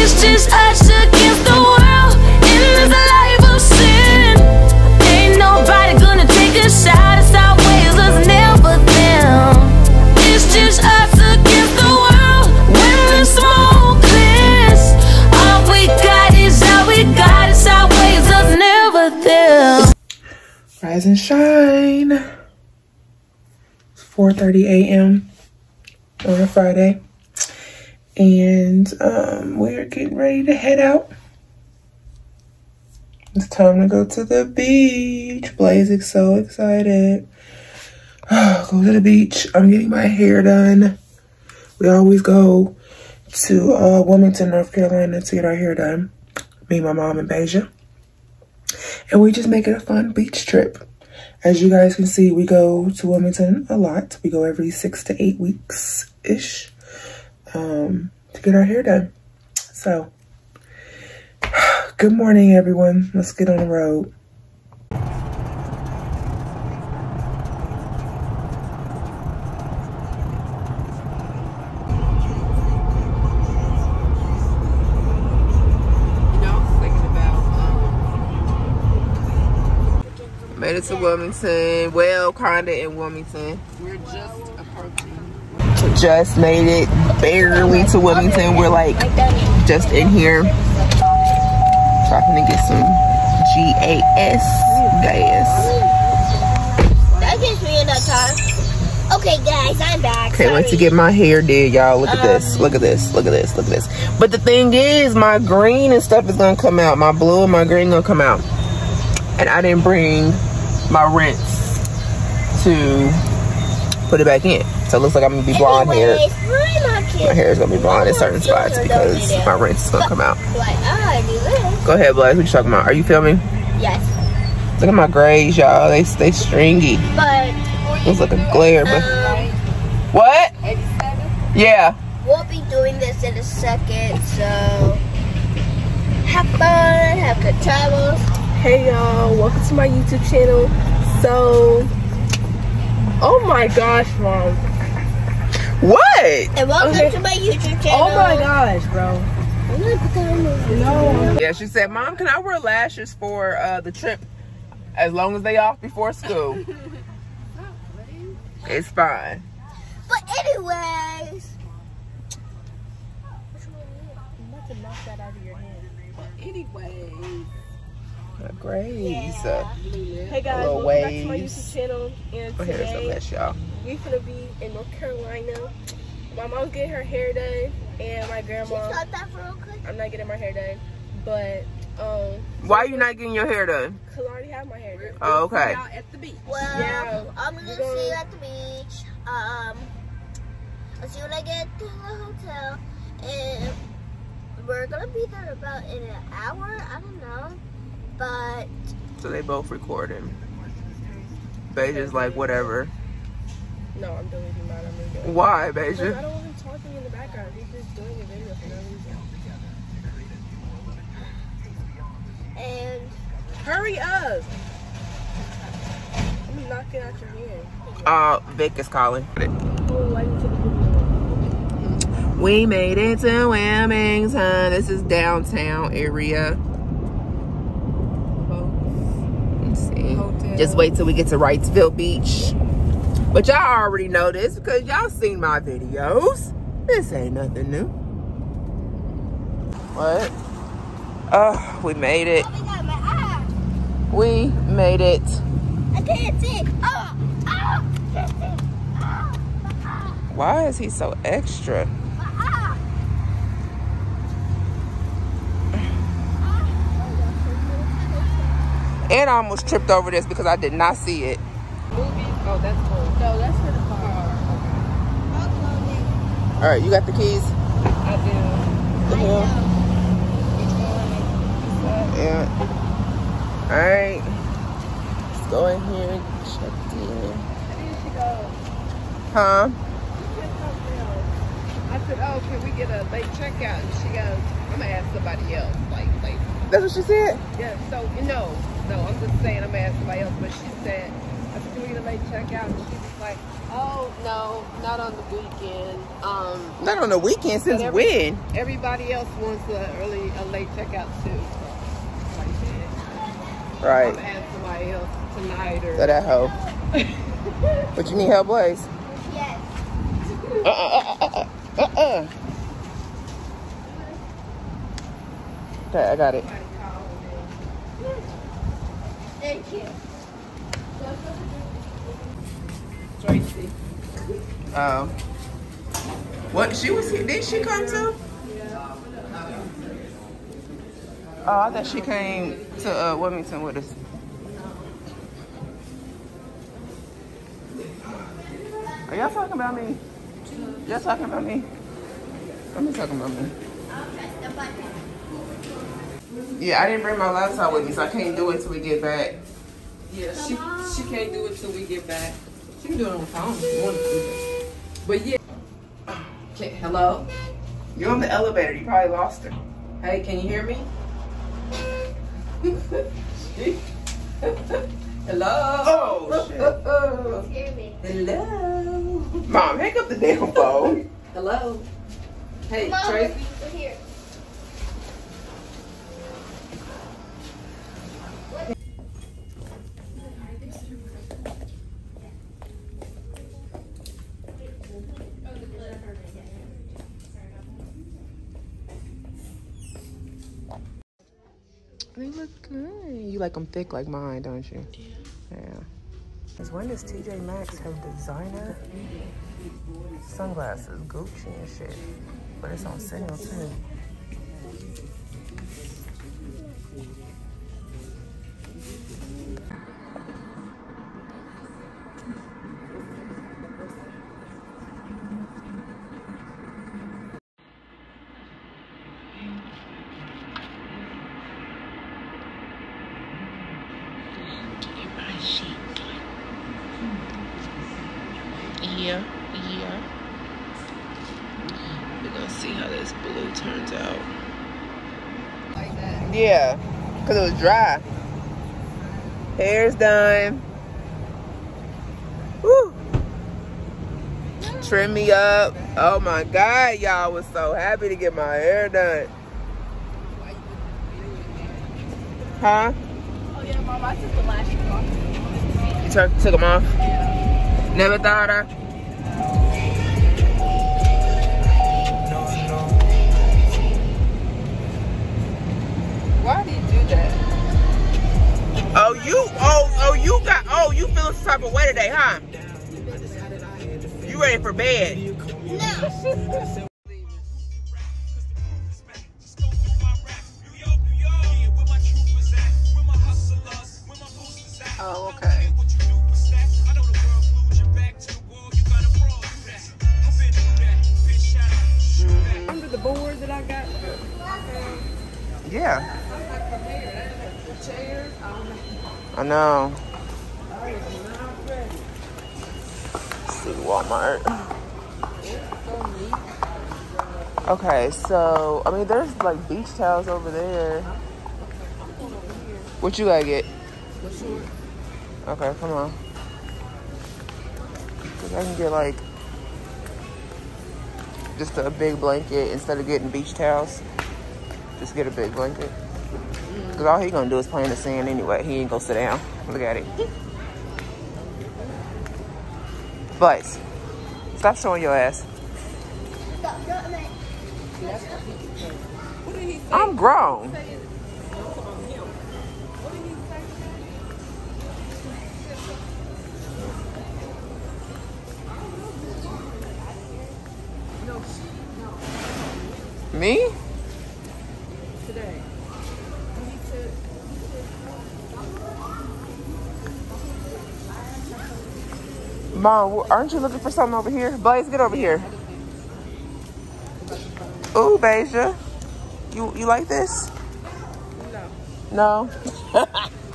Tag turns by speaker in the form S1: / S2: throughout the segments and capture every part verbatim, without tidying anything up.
S1: It's just us against the world in this life of sin. Ain't nobody gonna take a shot. It's our ways, us never them. It's just us against the world when the smoke clears. All we got is all we got. It's our ways, us never them.
S2: Rise and shine. It's four thirty a m on a Friday. And um, we're getting ready to head out. It's time to go to the beach. Blaze is so excited. Oh, go to the beach. I'm getting my hair done. We always go to uh, Wilmington, North Carolina to get our hair done. Me, my mom, and Beja. And we just make it a fun beach trip. As you guys can see, we go to Wilmington a lot. We go every six to eight weeks-ish. Um, to get our hair done. So, good morning, everyone. Let's get on the road. Made it to Wilmington. Well, kinda in Wilmington. We're just approaching. Just made it barely to Wilmington. We're like just in here trying to get some gas. Gas.
S3: That gives me enough time. Okay, guys, I'm back.
S2: Can't wait to get my hair did, y'all. Look at um, this. Look at this. Look at this. Look at this. But the thing is, my green and stuff is gonna come out. My blue and my green gonna come out. And I didn't bring my rinse to put it back in. So it looks like I'm gonna be blonde hair. My hair is gonna be blonde in certain spots because my rinse is gonna come out. Go ahead, Blaze. What you talking about? Are you filming?
S3: Yes.
S2: Look at my grays, y'all. They stay stringy.
S3: But
S2: looks like a glare, but
S3: um,
S2: what? Yeah.
S3: We'll be doing this in a second, so have fun, have good travels.
S4: Hey y'all, welcome to my YouTube channel. So, oh my gosh, Mom.
S2: What?
S3: And welcome okay. to my YouTube channel.
S4: Oh my gosh, bro.
S3: I'm gonna put that on the no.
S2: Yeah, she said, Mom, can I wear lashes for uh, the trip as long as they off before school? It's fine.
S3: But anyways.
S4: I'm about to knock that out of your hand. But anyways.
S2: Grace.
S3: Yeah.
S4: Hey guys, welcome back to my YouTube channel. And
S2: oh,
S4: today
S2: mess, y'all.
S4: we're gonna be in North Carolina. My mom's getting her hair done, and my grandma.
S3: Stop that for real quick.
S4: I'm not getting my hair done, but um.
S2: Why are you not getting your hair done?
S4: Cause I already have my hair done.
S2: Oh, okay.
S4: Out at the beach.
S3: Well,
S4: yeah,
S3: I'm gonna, gonna see you at the beach. Um, I'll see when I get to the hotel, and we're gonna be there about in an hour. I don't know. But
S2: so they both recording. Beja's like whatever.
S4: No, I'm deleting mine. I'm redoing.
S2: Why, Beja?
S4: I don't want him talking in the background. He's just doing a video for no reason.
S3: And
S4: hurry up! I'm knocking out your hand.
S2: Uh, Vic is calling.
S4: Oh, I need to take a video.
S2: We made it to Wilmington. This is downtown area.
S4: Hotel.
S2: Just wait till we get to Wrightsville Beach. But y'all already know this because y'all seen my videos. This ain't nothing new. What? Oh, we made it. We made it.
S3: I can't see. Oh, oh.
S2: Why is he so extra? And I almost tripped over this because I did not see it.
S4: Oh, that's cool. No, that's for the car. Okay.
S2: All right, you got the keys?
S4: I do.
S2: The hell?
S4: Which one?
S2: Yeah. All right. Let's go in here and check in.
S4: Where did she go?
S2: Huh?
S4: I said, oh, can we get a late checkout? And she goes, I'm going to ask somebody else. Like, like.
S2: That's what she said?
S4: Yeah, so, no. No, I'm just saying I'm going to ask somebody else. But she said, said, "Do we need a late checkout?" And she was like, "Oh no, not on the weekend." Um,
S2: Not on the weekend. Since
S4: every,
S2: when?
S4: Everybody else wants a early, a late checkout too. So, like that.
S2: Right.
S4: I'm add somebody else tonight or.
S2: So that hoe. But you need help, Blaze?
S3: Yes.
S2: Uh uh uh uh uh uh. Okay, I got it.
S3: Thank you.
S4: Tracy.
S2: Oh. What? She was here. Did she come too? Oh, I thought she came to uh, Wilmington with us. Are y'all talking about me? Y'all talking about me? I'm not talking about me. Yeah, I didn't bring my laptop with me, so I can't do it till we get back.
S4: Yeah, she she can't do it till we get back. She can do it on the phone if you want to. But yeah. Okay, hello?
S2: You're on the elevator. You probably lost her.
S4: Hey, can you hear me? Hello?
S2: Oh, shit.
S3: Hear me.
S4: Hello?
S2: Mom, hang up the damn phone.
S4: Hello? Hey,
S3: Mom,
S4: Tracy?
S3: we're here.
S2: They look good. You like them thick like mine, don't you? Yeah. Because when does T J Maxx have designer sunglasses, Gucci and shit? But it's on sale too. Yeah, yeah. We're gonna see how this blue turns out.
S4: Like that.
S2: Yeah, because it was dry. Hair's done. Woo. Trim me up. Oh my God, y'all was so happy to get my hair done. Huh?
S4: Oh yeah, Mom, I took the lashes off.
S2: You took, took them off? Never thought of.
S4: Why did you do that?
S2: Oh, you, oh, oh, you got, oh, you feeling some type of way today, huh? You ready for bed?
S3: No.
S2: Oh, okay.
S4: Remember the board that I got?
S2: Yeah.
S4: The chairs?
S2: I know. Let's see, Walmart. Okay, so, I mean, there's like beach towels over there. What you gotta get? Okay, come on. Cause I can get like just a big blanket instead of getting beach towels. Just get a big blanket. Cause all he gonna do is play in the sand anyway. He ain't gonna sit down. Look at it. But stop showing your ass.
S3: Stop doing that.
S2: I'm grown. Me?
S4: Today.
S2: Mom, aren't you looking for something over here? Blaze, get over here. Ooh, Beja. You you like this? No. No?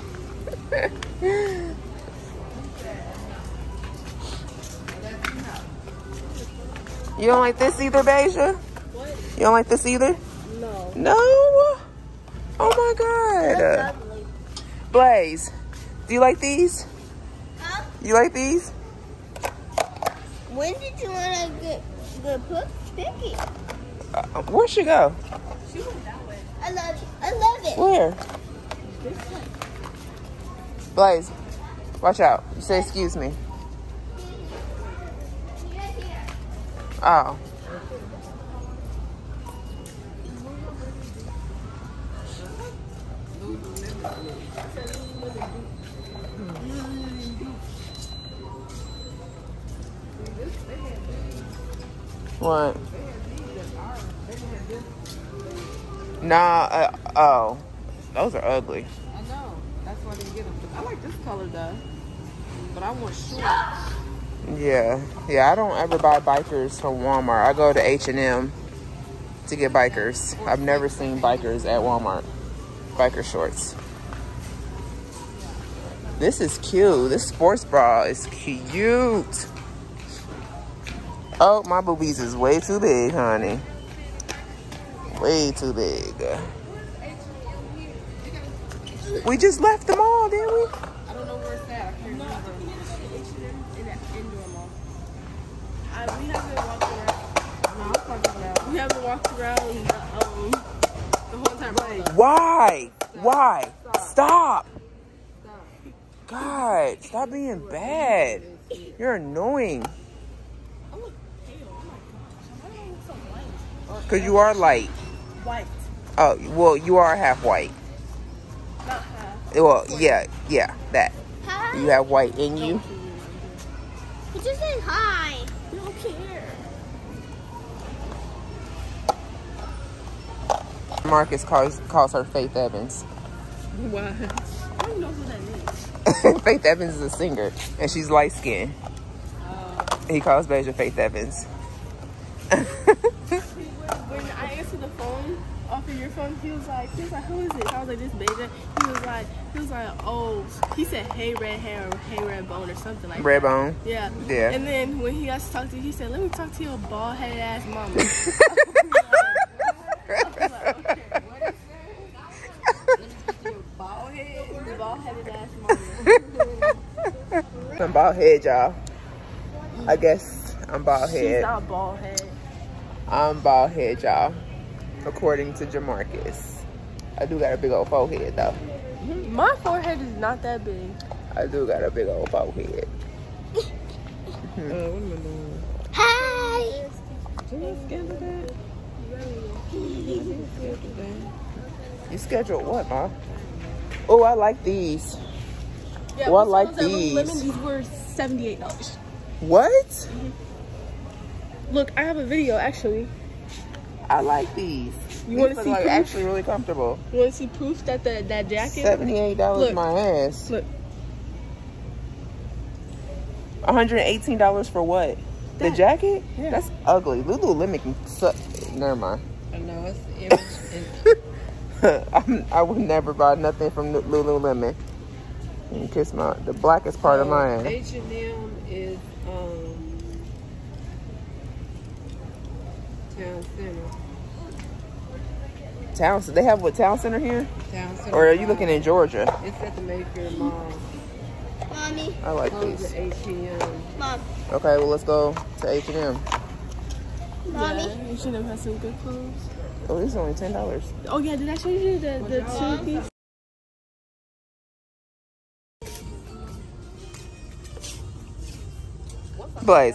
S2: You don't like this either, Beja?
S3: What?
S2: You don't like this either?
S3: No.
S2: No? Oh my God.
S3: That's ugly.
S2: Blaze, do you like these?
S3: Huh?
S2: You like these?
S3: When did you want to get the picky?
S2: Uh, where'd she go?
S3: She went that way. I love it. I love it.
S2: Where? Blaze, watch out. You say excuse me. Oh. What? Nah, uh, oh. Those are ugly.
S4: I know. That's why I didn't get them. I like this color though. But I want short.
S2: Yeah. Yeah, I don't ever buy bikers from Walmart. I go to H and M to get bikers. I've never seen bikers at Walmart. Biker shorts. This is cute. This sports bra is cute. Oh, my boobies is way too big, honey. Way too big. We just left them all, didn't we?
S4: I don't know where it's at. I can't remember.
S5: In that indoor mall. I, we haven't walked around.
S4: No, I'm talking about.
S5: We haven't walked around the, um, the whole entire mall.
S2: Why? Why? Stop.
S4: Stop.
S2: God, stop being bad. You're annoying.
S5: Oh, look pale. Oh my gosh. Why do I look so white?
S2: Because you are light.
S5: White.
S2: Oh, well, you are half white.
S5: Not half.
S2: Well, yeah, yeah, that.
S3: Hi.
S2: You have white in you.
S3: He just said hi.
S5: I don't care.
S2: Marcus calls, calls her Faith Evans.
S5: Why? I don't know who that is.
S2: Faith Evans is a singer, and she's light skinned.
S5: Uh,
S2: He calls Beja Faith Evans.
S5: when I answered the phone off of your phone, he was like, he was like, who is it? I was like, this Beja. He was like, he was like, oh, he said, hey red hair or hey red bone or something like
S2: Red
S5: that.
S2: bone.
S5: Yeah.
S2: Yeah.
S5: And then when he got to talk to you, he said, let me talk to your bald headed ass mama. I was like, okay, what is that?
S4: Bald head.
S5: Bald headed ass mama.
S2: I'm bald head, y'all. I guess I'm bald
S5: She's
S2: head.
S5: not bald head.
S2: I'm bald head, y'all. According to Jamarcus. I do got a big old forehead, though.
S5: My forehead is not that big.
S2: I do got a big old forehead.
S4: Uh, what am I doing?
S3: Hi.
S4: Did I schedule that?
S2: You scheduled what, Ma? Oh, I like these.
S5: Yeah,
S2: Oh, I
S5: we
S2: like
S5: saw those at
S2: these.
S5: Lululemon. These were seventy-eight dollars.
S2: What?
S5: Look, I have a video actually.
S2: I like these.
S5: You
S2: These
S5: want to
S2: look
S5: see
S2: like
S5: proof?
S2: actually really comfortable.
S5: You want to see proof that the that jacket?
S2: seventy-eight dollars
S5: Look.
S2: my ass.
S5: Look,
S2: one hundred eighteen dollars for what? The
S5: That-
S2: jacket?
S5: yeah.
S2: That's ugly. Lululemon can suck. Never mind.
S4: I know it's the image. And
S2: I'm, I would never buy nothing from Lu- Lululemon. And kiss my the blackest part of my ass.
S4: H and M is um Town Center.
S2: Town. They have what Town Center here?
S4: Town Center.
S2: Or are you looking in Georgia?
S4: It's at the Mayfair Mall.
S3: Mommy.
S2: I like
S4: Close
S2: these.
S4: at eight P M
S3: Mom.
S2: Okay, well let's go to H and M.
S3: Mommy.
S5: yeah, you should have had some good clothes.
S2: Oh, these are only ten dollars.
S5: Oh yeah, did I show you the the two piece?
S2: Blaze.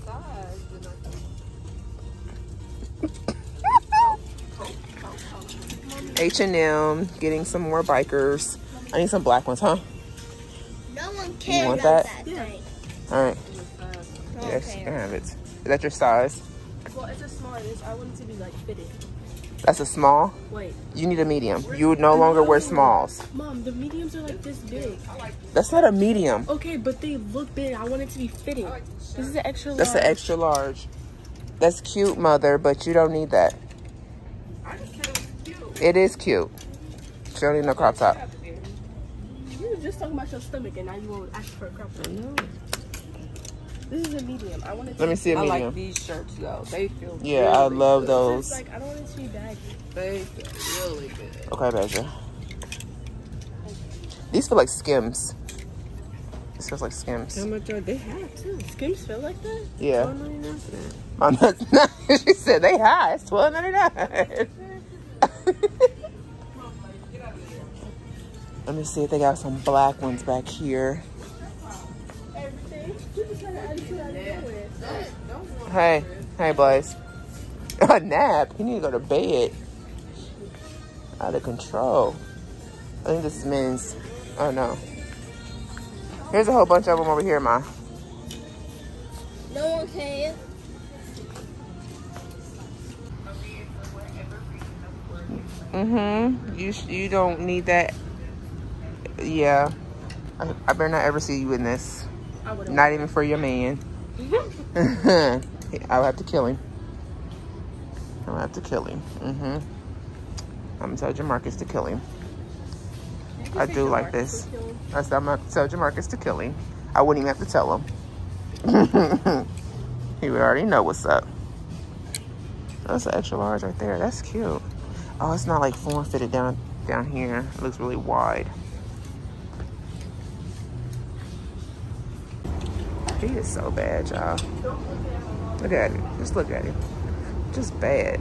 S2: H and M, getting some more bikers. I need some black ones, huh?
S3: No one cares
S2: want
S3: about
S2: that?
S3: that,
S5: Yeah.
S3: thing.
S2: All right.
S3: No
S2: Yes,
S3: one
S2: you
S3: cares.
S2: can have it. Is that your size?
S5: Well, it's a small. It's, I want it to be like fitted.
S2: That's a small?
S5: Wait,
S2: You need a medium. You would no longer wear smalls.
S5: Mom, the mediums are like this big.
S2: That's not a medium.
S5: Okay, but they look big. I want it to be fitted. This is an extra large.
S2: That's an extra large. That's cute, mother, but you don't need that. It is cute. She don't need no crop top.
S5: You were just talking about your stomach, and now you won't ask for a crop top.
S4: No.
S5: This is a medium. I want it to
S2: Let me
S5: be
S2: see a
S4: I like
S2: medium.
S4: these shirts though. They feel
S2: Yeah, I
S4: really
S2: love
S4: good.
S2: those.
S5: Like, I don't want it to be baggy.
S4: They feel really good.
S2: Okay, Beja. These feel like Skims. It smells like Skims.
S5: How much are they high too? Skims feel like that?
S2: Yeah.
S5: twelve ninety-nine for that.
S2: Oh, that's not, she said they high. It's twelve ninety-nine. Let me see if they got some black ones back here. Hey, hey, Blaze. A nap? You need to go to bed. Out of control. I think this is men's. Oh no. Here's a whole bunch of them over here, Ma.
S3: No one can.
S2: Mm-hmm. You you don't need that. Yeah. I, I better not ever see you in this. Not even for your man. I'll have to kill him. I'll have to kill him. Mm-hmm. I'm gonna tell Jamarcus to kill him. I do like this. That's I'm gonna tell Jamarcus to kill him. I wouldn't even have to tell him. He would already know what's up. That's an extra large right there. That's cute. Oh, it's not like form fitted down down here. It looks really wide. He is so bad, y'all. Look at him. Just look at him. Just bad.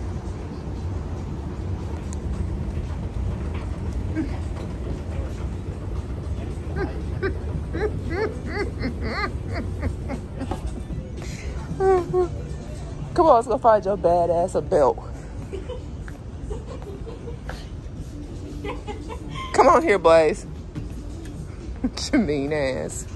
S2: Come on, let's go find your badass a belt. Come on here, Blaze. Your mean ass.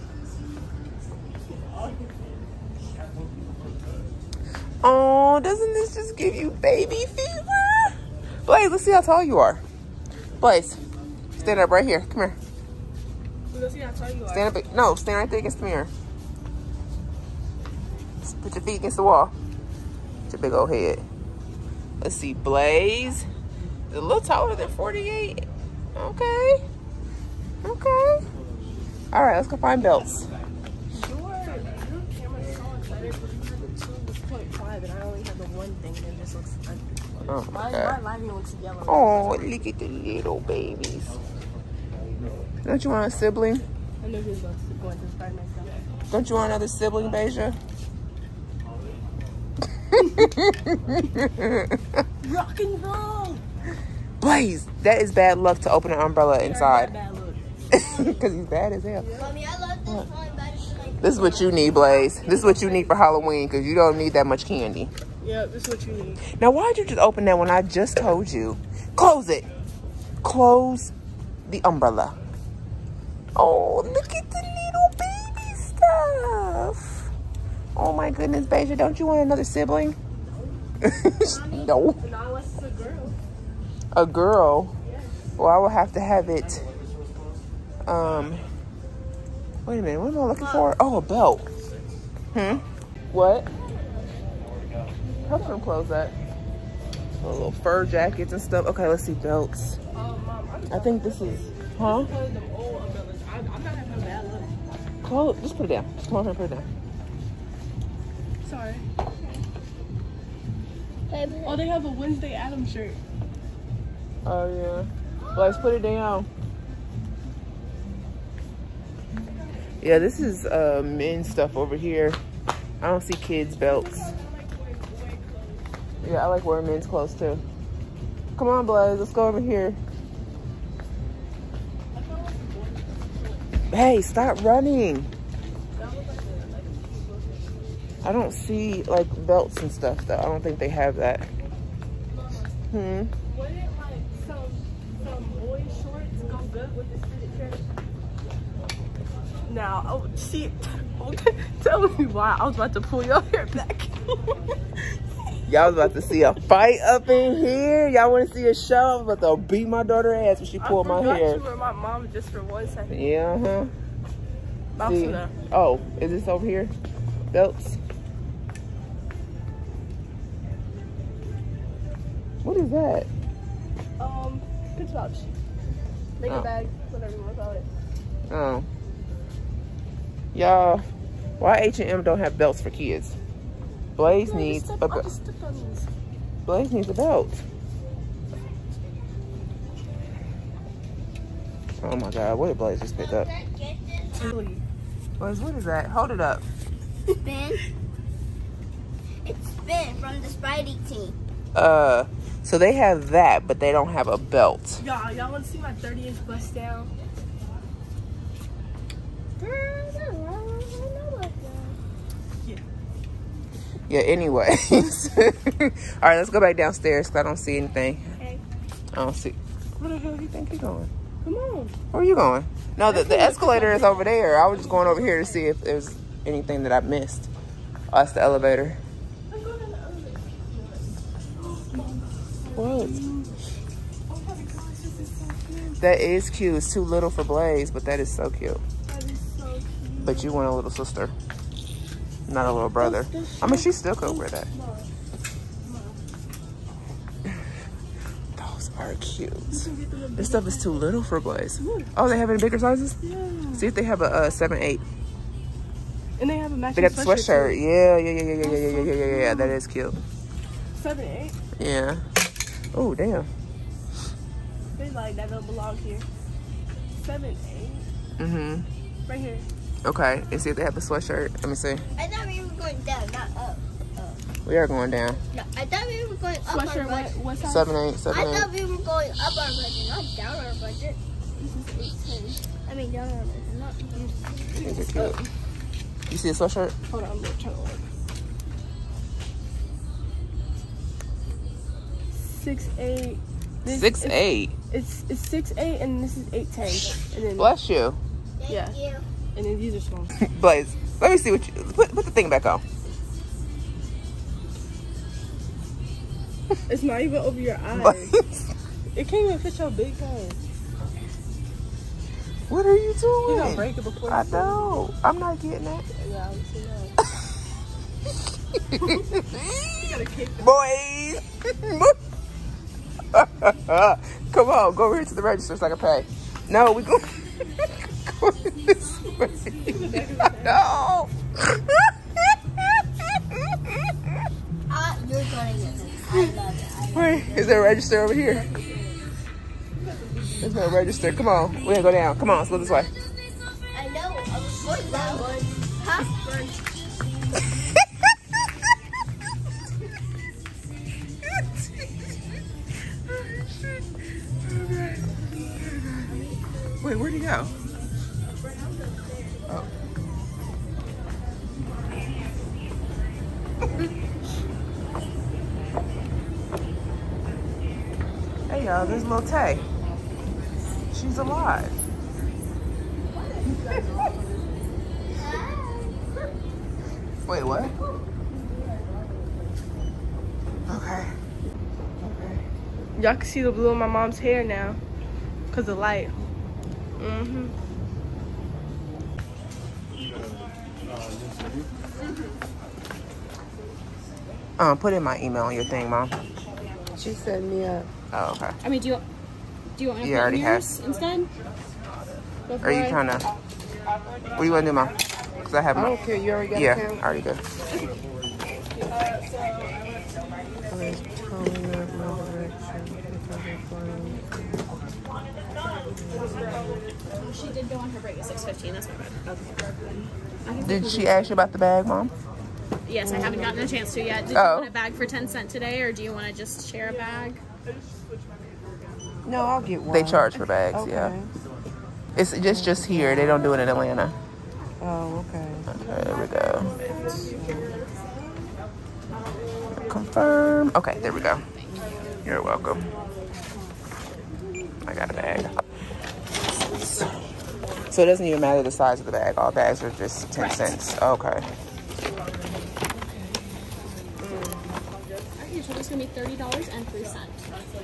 S2: Oh, doesn't this just give you baby fever? Blaze, let's see how tall you are. Blaze, stand up right here. Come here.
S5: Let's see how tall you are.
S2: Stand up. No, stand right there against the mirror. Just put your feet against the wall. It's your big old head. Let's see, Blaze. A little taller than forty-eight. Okay. Okay. All right, let's go find belts.
S5: Sure. Your camera's so much better because you have the two point five and I only have the one thing that just looks ugly.
S2: Oh,
S5: My,
S2: okay.
S5: my lighting looks yellow.
S2: Oh, look at the little babies. Don't you want a sibling?
S5: I know who's going to go into Spider-Man stuff.
S2: Don't you want another sibling, Beja?
S5: Rock and roll!
S2: Blaze, that is bad luck to open an umbrella inside.
S5: Bad look.
S2: Because he's bad as hell.
S3: Mommy, I love this one better than like
S2: This is what you need, Blaze. This is what you need for Halloween because you don't need that much candy.
S5: Yeah, this is what you need.
S2: Now, why'd you just open that when I just told you? Close it. Close the umbrella. Oh, look at the little baby stuff. Oh, my goodness, Beja. Don't you want another sibling? No.
S5: Not unless it's a girl.
S2: A girl? Well, I will have to have it. Um, wait a minute. What am I looking for? Oh, a belt. Hmm? What? Help them close that. A little fur jackets and stuff. Okay, let's see belts.
S5: Oh, Mom, I'm
S2: I think this is, huh?
S5: telling them old umbrellas. I, I'm not having a bad look.
S2: Close. Just put it down. Just come over here and put it down.
S5: Sorry.
S3: baby.
S5: Oh, they have a Wednesday Addams shirt.
S2: Oh, yeah. Let's put it down. Yeah, this is uh, men's stuff over here. I don't see kids' belts. Yeah, I like wearing men's clothes too. Come on, Blaze, let's go over here. Hey, stop running. I don't see like belts and stuff though. I don't think they have that. Hmm.
S5: Wouldn't like some some boy shorts go good with this fitted shirt? Now, oh, see, okay, tell me why I was about to pull your hair back.
S2: Y'all was about to see a fight up in here. Y'all want to see a show? I was about to beat my daughter ass when she pulled my
S5: I
S2: hair.
S5: forgot you were my mom just for one second.
S2: Yeah, uh-huh.
S5: Mouse
S2: See.
S5: there.
S2: Oh, is this over here? Belts? What is that?
S5: Um, pitch pouch. Make
S2: Oh.
S5: a bag, whatever you want to call it.
S2: Oh. Y'all, why H and M don't have belts for kids? Blaze
S5: No,
S2: needs
S5: just
S2: a
S5: step- I'll
S2: belt.
S5: just step on these.
S2: Blaze needs a belt. Oh my God, what did Blaze just pick up?
S5: Really?
S2: Blaze, what is that? Hold it up.
S3: Spin. It's Spin from the Spidey team.
S2: Uh, so they have that, but they don't have a belt.
S5: Y'all, y'all want to see my thirty inch bust down? Yeah.
S2: Yeah, anyways. All right, let's go back downstairs because I don't see anything.
S5: Okay.
S2: I don't see. Where the hell do you think you're going?
S5: Come on.
S2: Where are you going? No, the, the escalator is over there. I was just going over here to see if there's anything that I missed. Oh, that's the elevator.
S5: I'm going in the elevator.
S2: What?
S5: Oh my gosh, this is so cute.
S2: That is cute. It's too little for Blaze, but that is so cute.
S5: That is so cute.
S2: But you want a little sister, not a little brother. I mean, she still could wear that. Those are cute. This stuff is too little for Blaze. Oh, they have it in bigger sizes?
S5: Yeah.
S2: See if they have a uh, seven eight.
S5: And they have a matching
S2: They got the sweatshirt.
S5: too.
S2: Yeah, yeah, yeah, yeah, yeah, yeah, yeah, yeah, yeah, yeah. That is cute.
S5: Seven, eight.
S2: Yeah. Oh, damn.
S5: They like that don't belong here. Seven, eight.
S2: Mm-hmm.
S5: Right here.
S2: Okay. And see if they have the sweatshirt. Let me see.
S3: I thought we were going down, not up.
S2: We are going down.
S3: No, I thought we were going up our
S5: Sweatshirt, what,
S3: budget.
S5: what size?
S2: Seven eight, seven
S3: I
S2: eight.
S3: thought we were going up our budget, not down our budget.
S5: This is eight, ten.
S3: I mean, down our budget, not
S2: These are cute. You see a sweatshirt?
S5: Hold on, I'm trying to look. Six, eight. This
S2: Six
S5: is-
S2: eight.
S5: It's it's six eight and this is eight ten. And then
S2: Bless you.
S3: Thank
S5: Yeah.
S3: you.
S5: and then these are small.
S2: Blaze, let me see what you put. Put the thing back on.
S5: It's not even over your eyes.
S2: Blaze,
S5: It can't even fit your big head.
S2: what are you
S5: You
S2: doing?
S5: gonna break it before
S2: I
S5: you
S2: know. I'm not getting that.
S5: Yeah, I would say that. You gotta kick them.
S2: Boys. Come on, go over here to the register so I can pay. No, we go. Go this way. No.
S3: Uh, you're going to get this. I love it. I love
S2: Wait, is there a register over here? There's no register. Come on, we're gonna go down. Come on, let's go this way.
S3: it. I know. I was going that one. Huh?
S2: Wait, where'd he go? Oh. Hey y'all, there's little Tay. She's alive. Wait, what? Okay.
S5: Y'all can see the blue in my mom's hair now. Cause of light. Mm-hmm.
S2: Um, put in my email on your thing, Mom.
S6: She set me up.
S2: Oh, okay.
S7: I mean, do you do you want me to
S2: You
S7: put
S2: already
S7: in
S2: have.
S7: yours instead?
S2: Are you trying to? What do you want to do, Mom? Because I have
S6: I
S2: my.
S6: don't care. You already got
S2: Yeah,
S6: a count?
S2: I already good.
S7: She did go on her break at six fifteen. That's my bad. Okay.
S2: Did she ask you about the bag, Mom?
S7: Yes, I haven't gotten a chance to yet. Did
S2: Oh.
S7: you want a bag for ten cent today, or do you want to just share a bag?
S6: No, I'll get one.
S2: They charge for bags,
S6: Okay.
S2: yeah. It's just just here. They don't do it in Atlanta.
S6: Oh, okay.
S2: Okay, there we go. Confirm. Okay, there we go. You're welcome. I got a bag. So it doesn't even matter the size of the bag. All bags are just ten cents. Okay.
S7: Alright, your total's gonna be thirty dollars and three cents.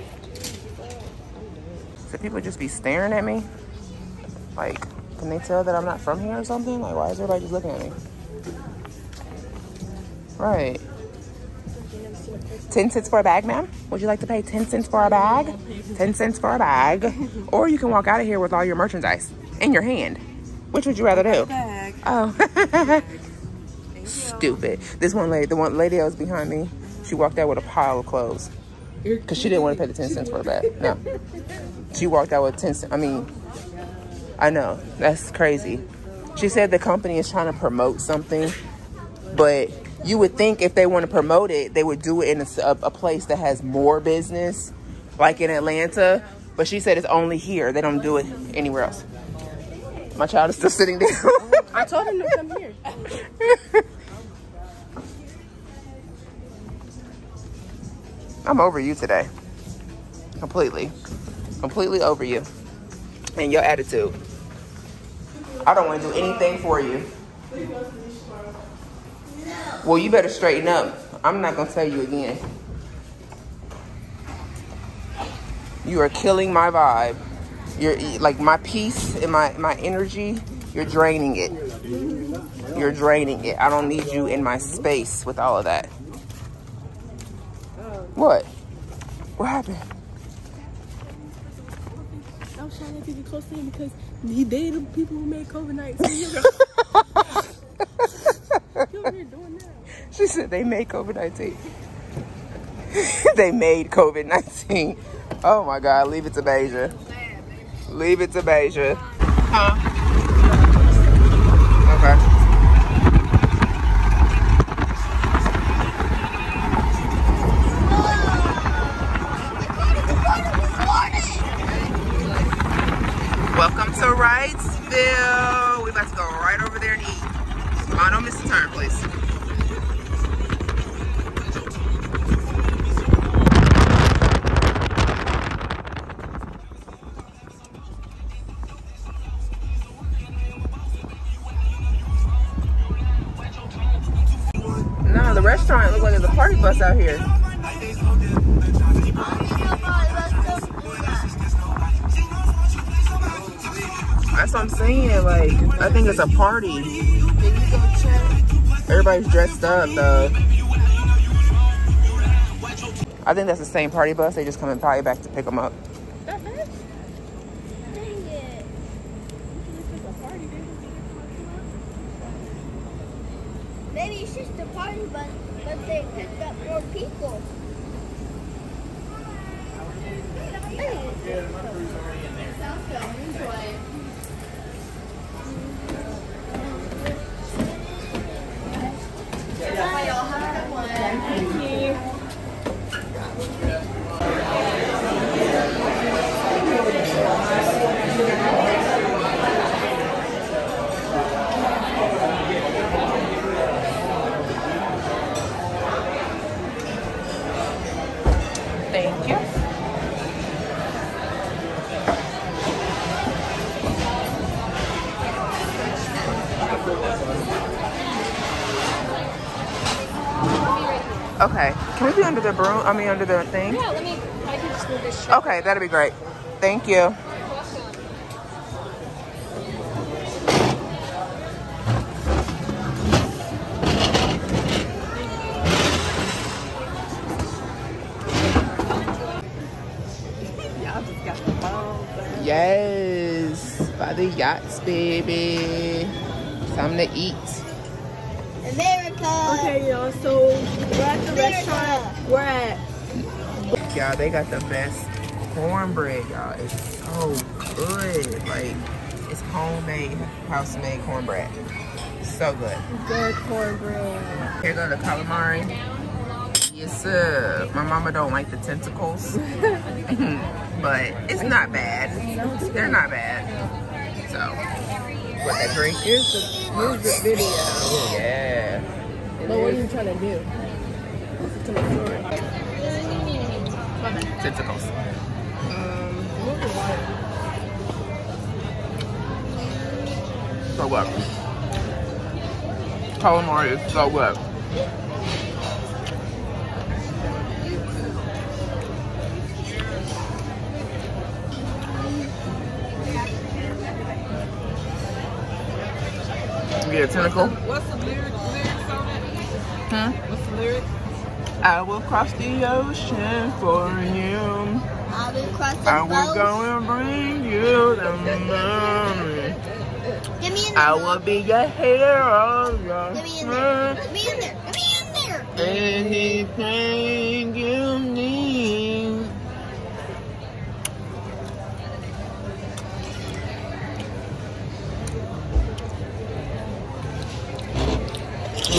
S2: So people just be staring at me? Like, can they tell that I'm not from here or something? Like, why is everybody just looking at me? Right. ten cents for a bag, ma'am? Would you like to pay ten cents for a bag? ten cents for a bag. Or you can walk out of here with all your merchandise in your hand. Which would you rather do?
S6: Bag.
S2: Oh. Stupid. This one lady, the one lady that was behind me, she walked out with a pile of clothes. Because she didn't want to pay the ten cents for a bag. No. She walked out with ten cents. I mean, I know. That's crazy. She said the company is trying to promote something, but you would think if they want to promote it, they would do it in a, a place that has more business, like in Atlanta. But she said it's only here. They don't do it anywhere else. My child is still sitting down.
S5: I told him to come here.
S2: I'm over you today. Completely. Completely over you. And your attitude. I don't want to do anything for you. Well, you better straighten up. I'm not going to tell you again. You are killing my vibe. You're like my peace and my, my energy. You're draining it. You're draining it. I don't need you in my space with all of that. What? What happened?
S5: I was trying to get people close to him because he dated people who made COVID nineteen. Doing that.
S2: She said they made COVID nineteen. They made COVID nineteen. Oh my God, leave it to Beja. Leave it to Beja. Huh? Okay. Welcome to Wrightsville. We about to go right over there and eat. Oh, don't miss the turn, please. No, the restaurant looks like there's a party bus out here. That's what I'm saying. Like, I think it's a party. Everybody's dressed up, though. I think that's the same party bus. They just come and fly back to pick them up.
S3: That's it? Dang it. Maybe it's just a party bus, but they picked up more people.
S2: Thank you. Okay, can we be under the broom? I mean, under the thing?
S7: Yeah, let me, I can just move this shit.
S2: Okay, that'd be great. Thank you. Yes, by the yachts, baby. Time to eat.
S3: America.
S5: Okay, y'all. So we're at the restaurant. We're at.
S2: Y'all, they got the best cornbread, y'all. It's so good. Like, it's homemade, house-made cornbread. So good.
S5: Good cornbread.
S2: Here go the calamari. Yes, sir. My mama don't like the tentacles, but it's not bad. They're not bad. So, what that drink is?
S5: Here's the video.
S2: Yeah.
S5: But what are you trying to do? To my story.
S2: Tentacles.
S5: Um, move the water.
S2: So what? Calamari is so good. Get a tentacle.
S4: What's the lyric, lyrics on it?
S2: Hmm?
S4: What's the lyrics?
S2: I will cross the ocean for you.
S3: I will cross the
S2: I will
S3: boat.
S2: go and bring you the moon.
S3: Get me in there.
S2: I will be your hero.
S3: Get me in there. Get me in there. Get me in there.
S2: Anything you need.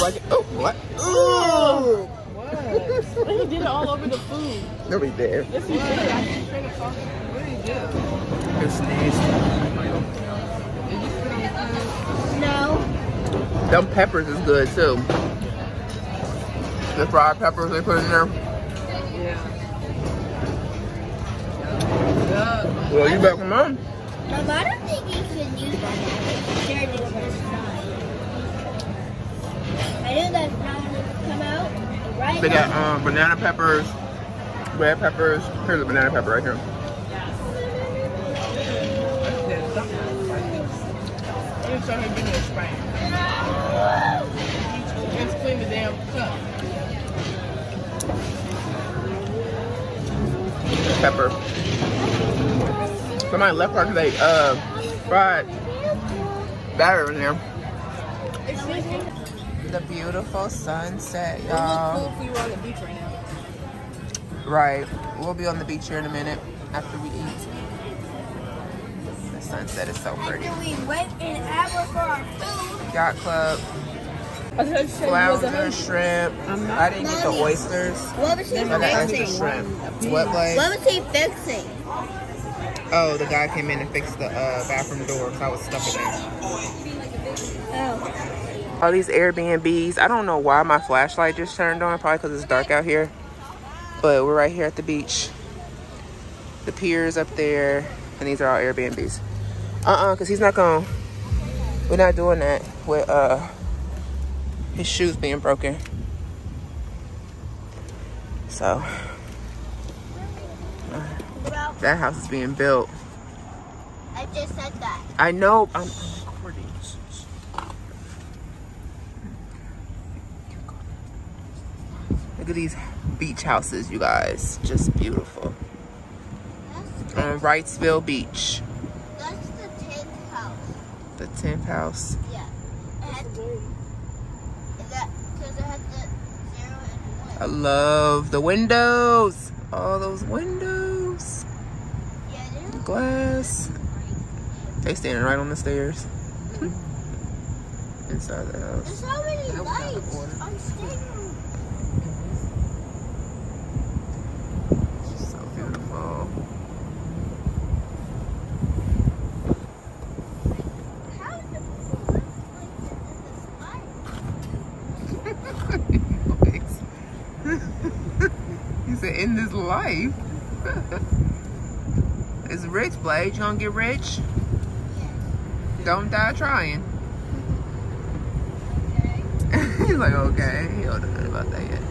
S2: like it. Oh, what? Ooh.
S5: What? He did it all over the food.
S2: No, he did.
S5: Yes, he did. I just straight up talking. What did he do?
S2: It's nasty.
S3: No.
S2: Them peppers is good too. The fried peppers they put in there.
S4: Yeah.
S2: Well, you better come on.
S3: Mom, I don't think you can use that. Share this this time. I knew that's not gonna come out right
S2: They got
S3: now.
S2: um, banana peppers, red peppers. Here's a banana pepper right here.
S5: You show him give me a spray. Just clean the damn cup.
S2: Pepper. Somebody left part of they uh fried batter in there.
S5: Excuse me?
S2: The beautiful sunset,
S5: It would
S2: y'all.
S5: look cool if we were on the beach right now.
S2: Right. We'll be on the beach here in a minute after we eat. The sunset is so pretty.
S3: After we wait an hour for our food.
S2: Yacht club,
S5: I was going to say, was a
S2: flounder, shrimp. I didn't get the oysters.
S3: What was he
S2: I got extra
S3: fixing?
S2: shrimp. What, Blaze?
S3: What was he fixing?
S2: Oh, the guy came in and fixed the uh, bathroom door because I was stuck in there.
S3: Oh.
S2: All these Airbnbs. I don't know why my flashlight just turned on. Probably because it's dark out here. But we're right here at the beach. The pier's up there. And these are all Airbnbs. Uh-uh, because he's not going to... We're not doing that with uh, his shoes being broken. So... That house is being built.
S3: I just said that.
S2: I know. I'm recording. Look at these beach houses, you guys. Just beautiful.
S3: That's,
S2: On Wrightsville Beach.
S3: that's the tenth house.
S2: The tenth house.
S3: Yeah. It had, is that because it had the zero and one?
S2: I love the windows. All those windows.
S3: Yeah, there's
S2: Glass. They standing right on the stairs. Inside the
S3: There's
S2: house.
S3: so many lights on stage.
S2: So beautiful.
S3: How do people live like this in this life?
S2: He said, in this life. It's rich, Blade. You gonna get rich? Don't die trying.
S3: Okay.
S2: He's like, okay. He don't know nothing about that yet.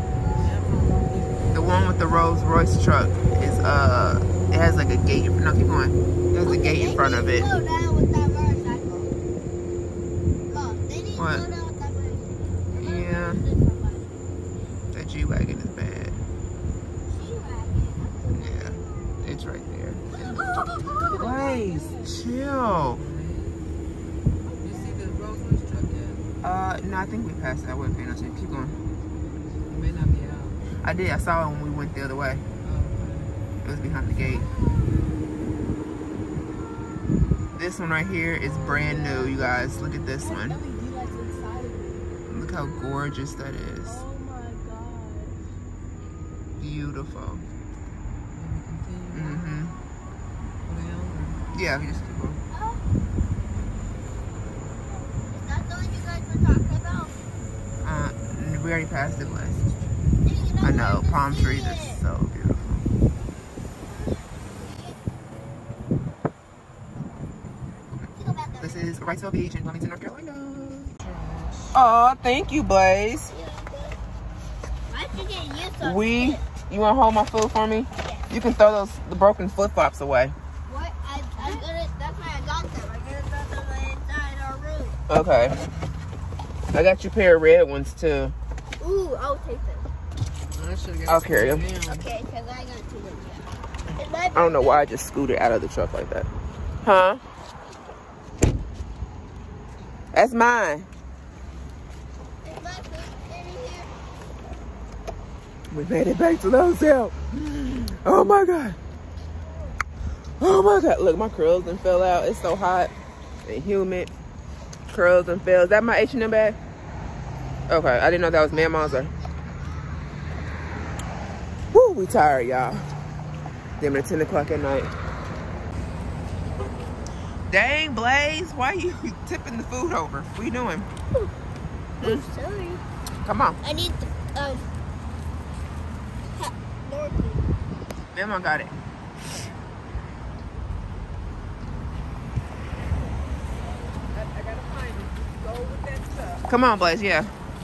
S2: The one with the Rolls Royce truck is, uh, it has like a gate. No, keep going. It has a gate in front of it.
S3: Slow down with that motorcycle. Look, they need to
S2: What?
S3: slow down with that motorcycle.
S2: Yeah. That G-Wagon is bad. Yeah. It's right there. Blaze, chill.
S4: You see the Rolls Royce truck yet?
S2: Uh, no, I think we passed it. I wasn't paying attention. Keep going.
S4: It may not be out.
S2: I did. I saw it when we went the other way.
S4: Oh,
S2: It was behind the gate. This one right here is brand new, you guys. Look at this one.
S5: L E D lights inside of it.
S2: Look how gorgeous that is.
S5: Oh my god.
S2: Beautiful.
S4: okay. Can we continue?
S2: Mm-hmm.
S4: Go down or-
S2: Yeah, we just keep going.
S3: Is that the one you guys were talking about?
S2: Uh, we already passed it last.
S3: Dang, you
S2: I
S3: don't
S2: know,
S3: have to
S2: palm
S3: see
S2: trees are
S3: it.
S2: so beautiful.
S3: Go back there.
S2: This is Wrightsville Beach in Wilmington, North Carolina. Oh, thank you, Blaze.
S3: Why'd you get used to
S2: We,
S3: it?
S2: you want to hold my food for me? You can throw those the broken flip flops away.
S3: What? I, I'm gonna, that's why I got them. I'm gonna throw them inside our room.
S2: Okay. I got you a pair of red ones too.
S3: Ooh, I'll take them.
S4: I should've got
S2: I'll carry them.
S4: down.
S3: Okay, because I got two of them. It might
S2: I don't know why I just scooted out of the truck like that. Huh? That's mine.
S3: Is my food in here?
S2: We made it back to the hotel. Oh my God. Oh my God. Look, my curls done fell out. It's so hot and humid. Curls done fell. Is that my H and M bag? Okay, I didn't know that was Mad Monster. Woo, we tired, y'all. Damn it, ten o'clock at night. Dang, Blaze, why are you tipping the food over? What are you doing?
S3: I'm sorry.
S2: Come on.
S3: I need the, um, ha, Lord, please.
S2: Mama got it.
S6: I, I gotta find it. Go with that stuff.
S2: Come on, Blaze, yeah.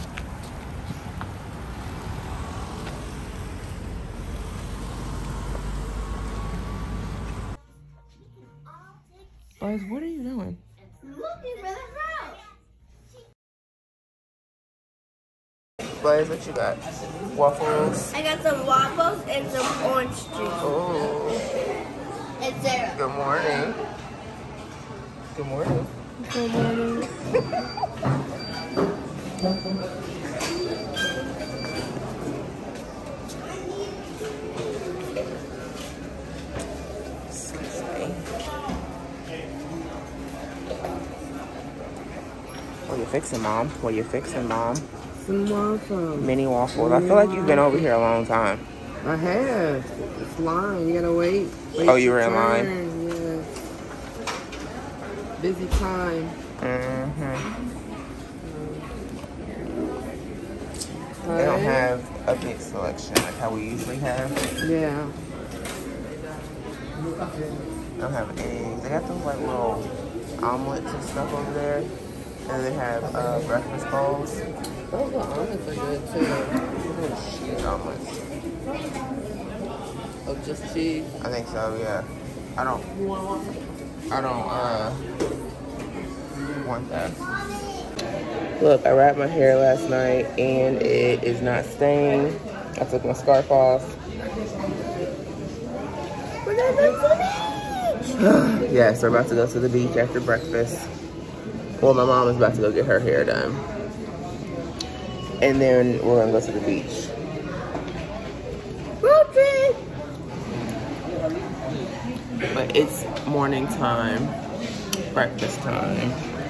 S2: Blaze, what are you doing?
S3: Looking for the house.
S2: Blaze, what you got? Waffles.
S3: I got some waffles and some orange juice.
S2: Oh,
S3: And Sarah.
S2: good morning. Good morning.
S5: Good morning.
S2: What you fixing, Mom? What you fixing, Mom?
S6: Some waffles.
S2: Mini waffles. I feel like you've been over here a long time.
S6: I have. It's line. You gotta wait. wait
S2: Oh, you were
S6: your
S2: in line?
S6: turn. Yes. Busy time.
S2: Mm-hmm.
S6: Right?
S2: They don't have a big selection like how we usually have.
S6: Yeah.
S2: They don't have eggs. They got those like little omelets and stuff over there. And they have uh, breakfast bowls.
S6: Those omelets are good too.
S2: Cheese omelets.
S6: Oh, just cheese.
S2: I think so, yeah. I don't, I don't, uh, want that. Look, I wrapped my hair last night and it is not stained. I took my scarf off.
S3: We're gonna go to the beach.
S2: Yes, we're about to go to the beach after breakfast. Well, my mom is about to go get her hair done. And then we're gonna go to the beach. Road trip! But it's morning time, breakfast time.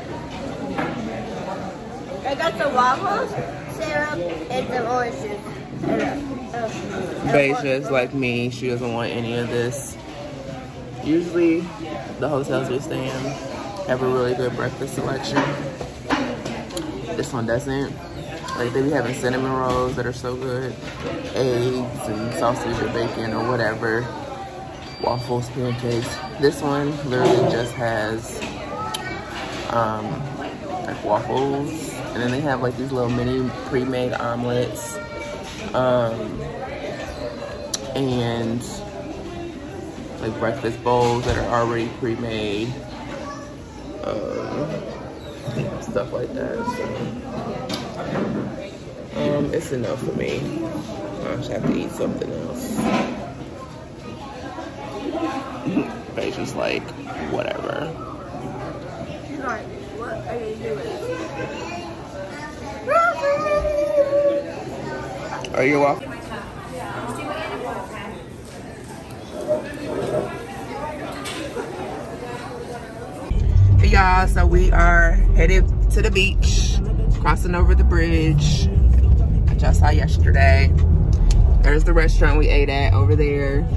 S3: I got some waffles, syrup, and some orange juice. And, uh, uh,
S2: Beja's like me, she doesn't want any of this. Usually, the hotels we stay in have a really good breakfast selection. This one doesn't. Like, they be having cinnamon rolls that are so good. Eggs and sausage or bacon or whatever. Waffles, pancakes. This one literally just has um, like waffles. And then they have like these little mini pre-made omelets. Um, and like breakfast bowls that are already pre-made. Um, stuff like that. So, um, it's enough for me. I just have to eat something else. But it's just like, whatever.
S5: Like, what are you doing?
S2: Are you walking? Hey y'all, so we are headed to the beach, crossing over the bridge that y'all saw yesterday. There's the restaurant we ate at over there.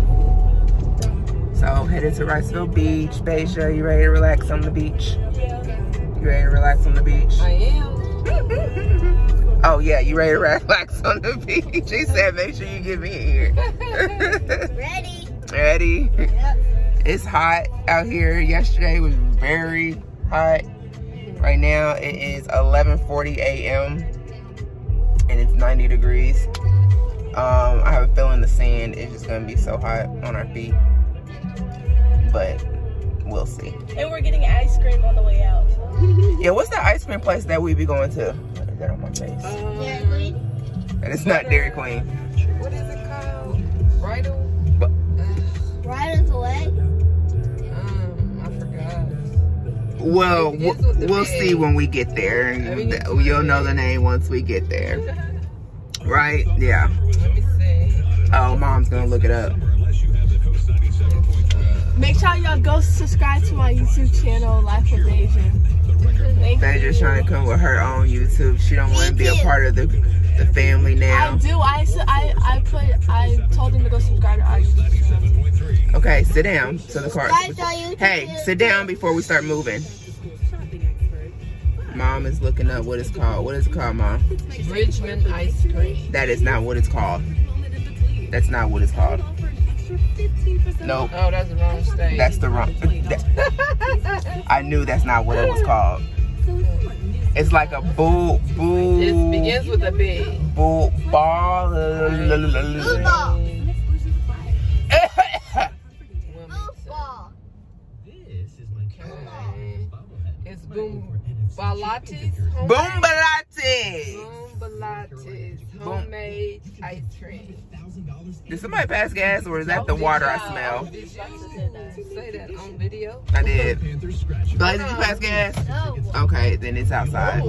S2: So headed to Wrightsville Beach. Beja, you ready to relax on the beach? You ready to relax on the beach?
S6: I am.
S2: Oh yeah, you ready to relax on the beach? He said, make sure you get me here.
S3: Ready?
S2: Ready?
S3: Yep.
S2: It's hot out here. Yesterday was very hot. Right now it is eleven forty a m and it's ninety degrees. Um, I have a feeling the sand is just gonna be so hot on our feet, but we'll see.
S5: And we're getting ice cream on the way out.
S2: Yeah, what's the ice cream place that we be going to? What is that on my face?
S3: Dairy Queen?
S2: And it's not Dairy Queen.
S6: What is it called? Bridal?
S3: Wrightsville Way?
S6: Um, I forgot.
S2: Well,
S6: It begins with the
S2: we'll
S6: A.
S2: see when we get there.
S6: mean, it's
S2: You'll know the name once we get there. Right? Yeah.
S6: Let me see.
S2: Oh, Mom's gonna look it up.
S5: Make sure y'all go subscribe to my YouTube channel, Life with Deja. Thank
S2: Deja's
S5: you.
S2: trying to come with her own YouTube. She don't want to be a part of the the family now.
S5: I do. I, I, I put. I told them to go subscribe to our YouTube channel.
S2: Okay, sit down. So the car.
S3: Subscribe to our YouTube
S2: Hey,
S3: channel.
S2: sit down before we start moving. Mom is looking up what it's called. What is it called, Mom?
S4: Richmond ice cream.
S2: That is not what it's called. That's not what it's called. Nope.
S4: Oh, that's the wrong stage.
S2: That's the wrong. I knew that's not what it was called. It's like a bull, bull.
S4: It begins with a B.
S2: Bull ball.
S3: Football. Football.
S4: It's boom balatis.
S2: Boombalatis.
S4: Boom balatis. Homemade ice cream.
S2: Did somebody pass gas or is that the water I smell?
S4: Did you say that on video?
S2: I did. Blaze, did you pass gas?
S3: No.
S2: Okay, then it's outside.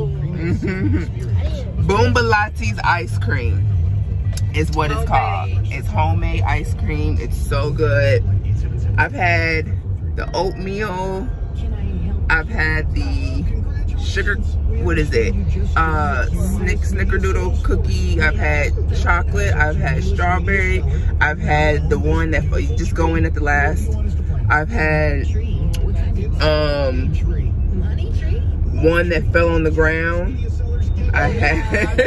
S2: Boombalatis ice cream is what it's called. It's homemade ice cream. It's so good. I've had the oatmeal. I've had the sugar, what is it? Uh, snick, snickerdoodle cookie. I've had chocolate. I've had strawberry. I've had the one that you just go in at the last. I've had um one that fell on the ground. I had.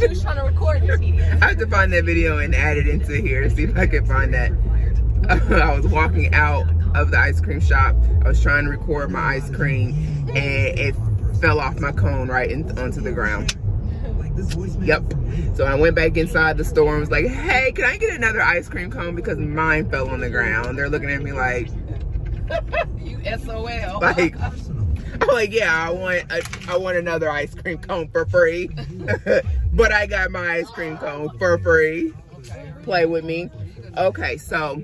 S2: I have to find that video and add it into here to see if I can find that. I was walking out of the ice cream shop. I was trying to record my ice cream and it fell off my cone right in, onto the ground. Yep. So I went back inside the store and was like, hey, can I get another ice cream cone because mine fell on the ground? They're looking at me like,
S4: You S O L.
S2: like, I'm like, yeah, I want a, I want another ice cream cone for free. But I got my ice cream cone for free. Play with me. Okay, so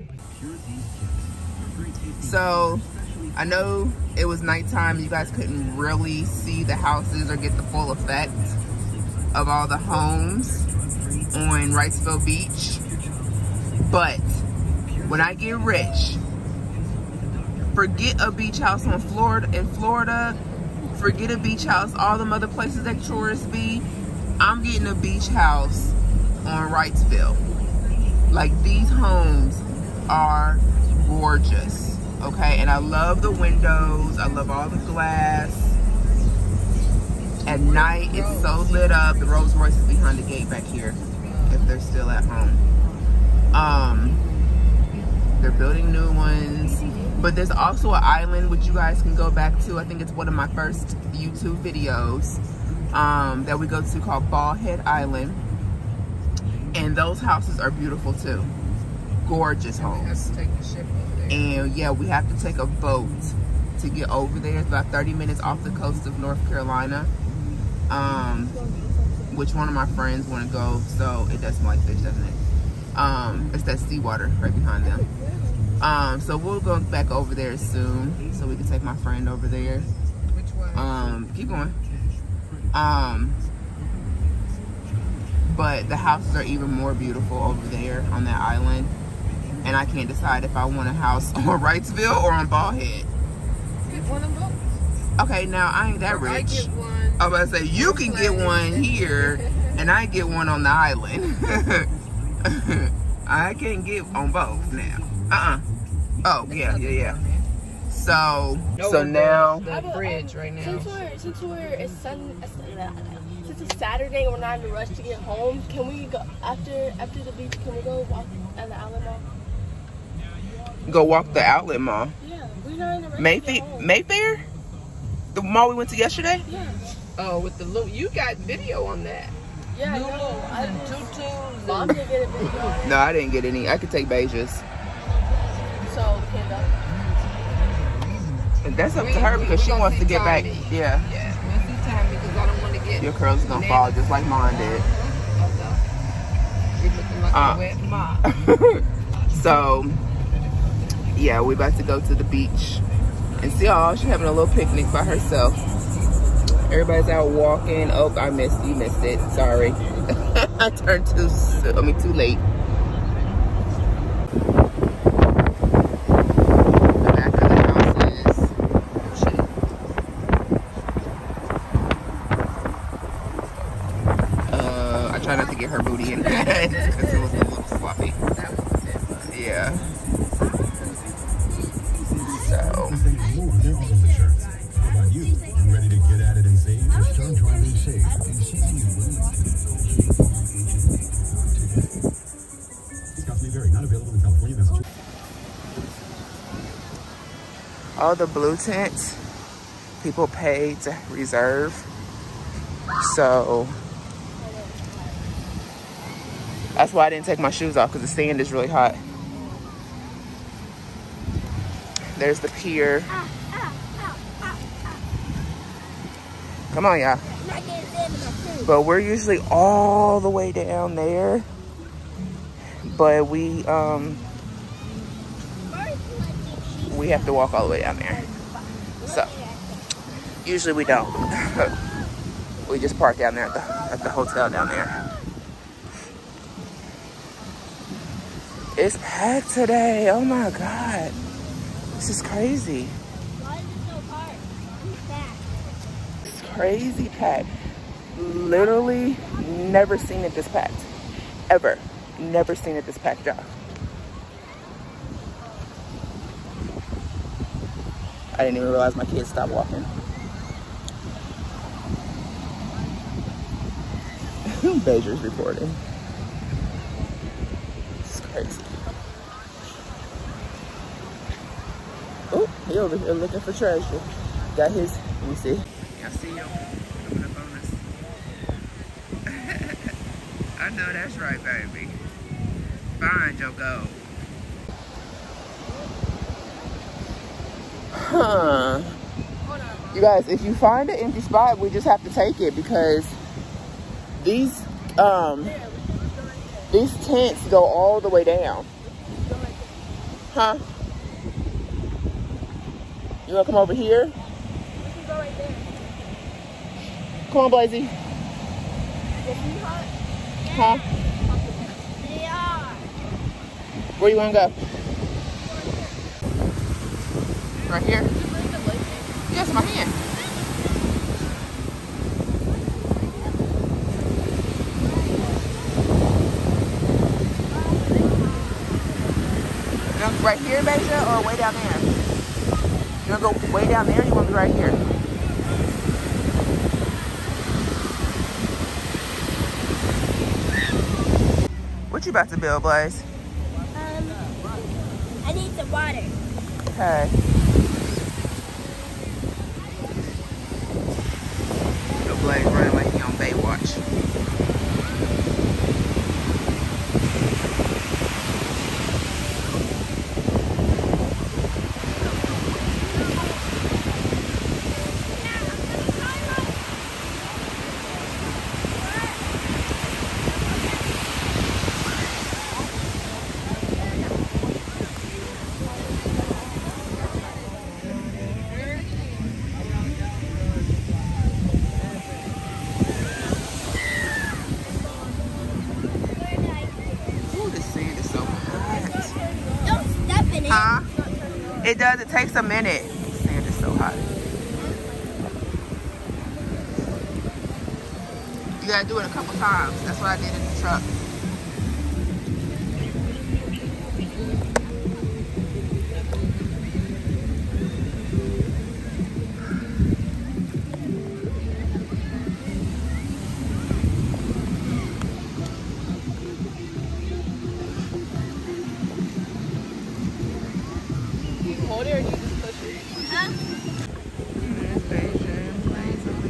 S2: so I know it was nighttime. You guys couldn't really see the houses or get the full effect of all the homes on Wrightsville Beach. But when I get rich, forget a beach house on Florida in Florida, forget a beach house, all them other places that tourists be. I'm getting a beach house on Wrightsville. Like, these homes are gorgeous, okay? And I love the windows. I love all the glass. At night, it's so lit up. The Rolls Royce is behind the gate back here, if they're still at home. Um, they're building new ones. But there's also an island which you guys can go back to. I think it's one of my first YouTube videos um, that we go to called Ballhead Island. And those houses are beautiful too. Gorgeous homes.
S4: Take the ship over there.
S2: And yeah, we have to take a boat to get over there. It's about thirty minutes off the coast of North Carolina. Um, which one of my friends want to go, so it doesn't like fish, doesn't it? Um, it's that seawater right behind them. Um, so we'll go back over there soon, so we can take my friend over there.
S4: Which one?
S2: Um, keep going. Um, but the houses are even more beautiful over there on that island. And I can't decide if I want a house on Wrightsville or on Ballhead.
S4: Get one of both.
S2: Okay, now I ain't that
S4: Or I
S2: rich.
S4: get one.
S2: I was about to say, you can get one here, and I get one on the island. I can't get on both now. Uh-uh. Oh, yeah, yeah, yeah. So, so now...
S4: The bridge right now.
S5: Since we're since we're it's sun, since it's Saturday and we're not in a rush to get home, can we go after after the beach? Can we go walk at the outlet mall?
S2: Go walk the outlet mall.
S5: Yeah, we're not in a rush.
S2: Mayfair?
S5: To get home.
S2: Mayfair? The mall we went to yesterday?
S5: Yeah.
S4: Oh, with the look, you got video on that.
S5: Yeah, I know.
S4: Noodles
S5: I
S4: and
S5: just,
S4: tutus.
S5: Mom didn't get a video,
S2: No, I didn't get any. I could take Beja's.
S5: so we can't go.
S2: And that's up
S4: We-
S2: to her
S4: we-
S2: because
S4: we
S2: she
S4: gonna
S2: wants to
S4: see
S2: get back.
S4: Tommy.
S2: Yeah.
S4: Yeah, we'll see time because I don't want to get.
S2: Your curls is going to fall just like mine did.
S4: You're looking like
S2: Uh.
S4: a wet mop.
S2: So, yeah, we about to go to the beach. And see, oh, she's having a little picnic by herself. Everybody's out walking. Oh, I missed you. Missed it. Sorry. I turned too. I mean, too late. The back all the blue tents, people pay to reserve. So that's why I didn't take my shoes off, because the sand is really hot. There's the pier. Come on, y'all. But we're usually all the way down there. But we um we have to walk all the way down there. So usually we don't. We just park down there at the at the hotel down there. It's packed today. Oh my God. This is crazy.
S3: Why is it so hard? It's packed.
S2: It's crazy packed. Literally never seen it this packed. Ever. Never seen it this packed, y'all. I didn't even realize my kids stopped walking. Beijing's reporting. It's crazy. Oh, he over here looking for treasure. Got his, let me see. Y'all see him coming up on us? I know that's right, baby. Find your gold. Huh. You guys, if you find an empty spot, we just have to take it, because these um these tents go all the way down. Huh? You wanna come over here?
S5: We can go right there.
S2: Come on, Blazy. Huh?
S3: They are.
S2: Where you wanna go? Right here? Yes, my hand. You want right here, Beja, or way down there? You wanna go way down there, or you wanna be right here? What you about to build, Blaze?
S3: Um, I need some water.
S2: Okay. Yo, Blaze running like he on Baywatch. Huh? It does. It takes a minute. Sand is so hot. You gotta do it a couple times. That's what I did in the truck.
S5: Hold it, or you just push it?
S3: Huh?
S2: There's Beijing, Blaze over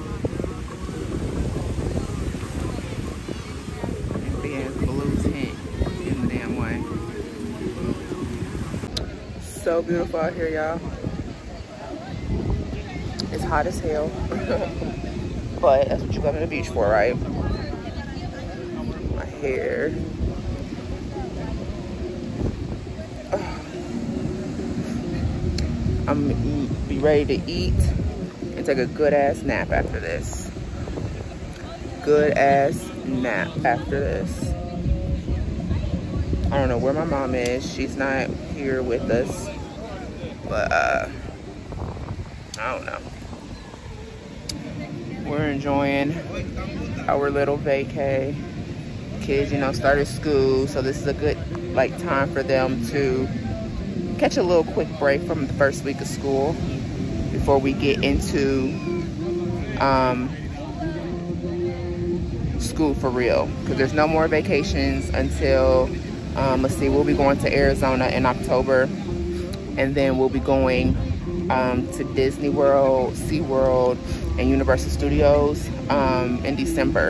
S2: there. Big ass blue tent in the damn way. So beautiful out here, y'all. It's hot as hell. But that's what you come to the beach for, right? My hair. I'm gonna be ready to eat and take a good ass nap after this. Good ass nap after this. I don't know where my mom is. She's not here with us. But uh I don't know. We're enjoying our little vacay. Kids, you know, started school, so this is a good like time for them to catch a little quick break from the first week of school before we get into um, school for real. Because there's no more vacations until, um, let's see, we'll be going to Arizona in October. And then we'll be going um, to Disney World, SeaWorld, and Universal Studios um, in December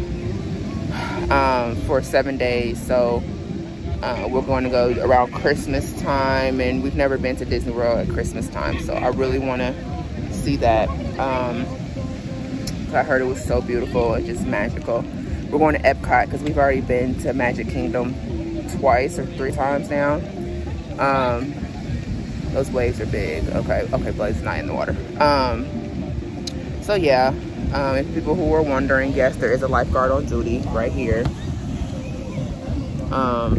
S2: um, for seven days. So uh, we're going to go around Christmas time, and we've never been to Disney World at Christmas time. So I really want to see that. Um, I heard it was so beautiful and just magical. We're going to Epcot because we've already been to Magic Kingdom twice or three times now. Um, those waves are big. Okay, okay, Blaze is not in the water. Um, so yeah, um, if people who were wondering, yes, there is a lifeguard on duty right here. Um,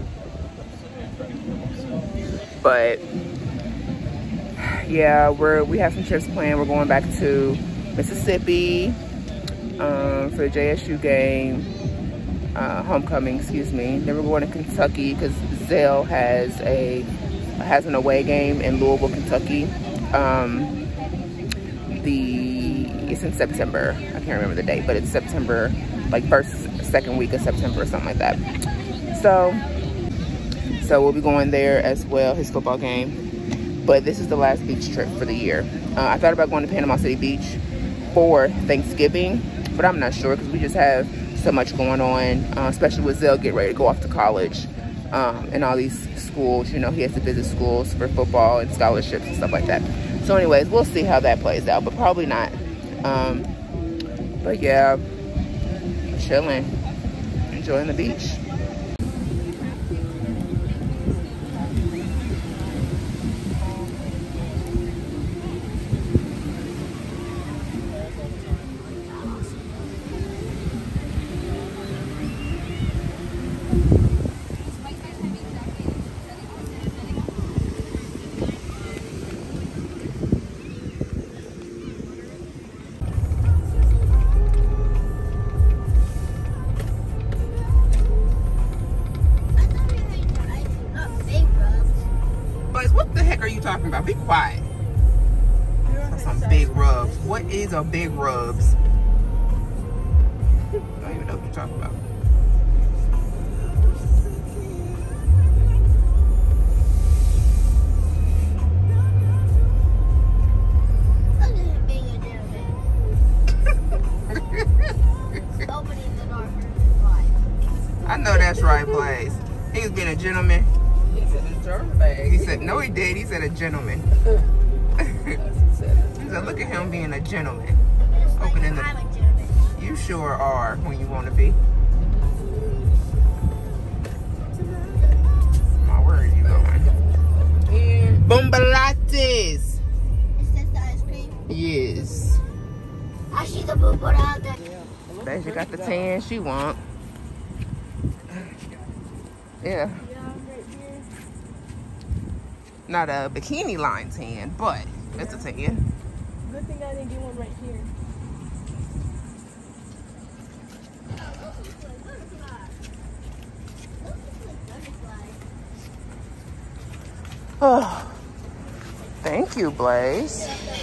S2: but yeah, we're we have some trips planned. We're going back to Mississippi um, for the J S U game, uh, homecoming, excuse me. Then we're going to Kentucky because Zell has a has an away game in Louisville, Kentucky. Um, the it's in September. I can't remember the date, but it's September, like first, second week of September or something like that. So, so we'll be going there as well. His football game. But this is the last beach trip for the year. Uh, I thought about going to Panama City Beach for Thanksgiving, but I'm not sure because we just have so much going on, uh, especially with Zell getting ready to go off to college um, and all these schools. You know, he has to visit schools for football and scholarships and stuff like that. So anyways, we'll see how that plays out, but probably not. Um, but yeah, chilling, enjoying the beach. What the heck are you talking about? Be quiet. That's some big rubs. What is a big rubs? I don't even know what you're talking about. I know that's right, Blaze. He was being a gentleman. He said, no he did. He said a gentleman. He said, look at him being a gentleman. Opening the... You sure are when you want to be. My word, you going. Bombalates.
S3: Is this the ice cream?
S2: Yes.
S3: I see the bumbalate.
S2: She got the tan she want. Yeah. Not a bikini line tan, but it's a tan.
S5: Good thing I didn't get one right here.
S2: Oh, thank you, Blaze.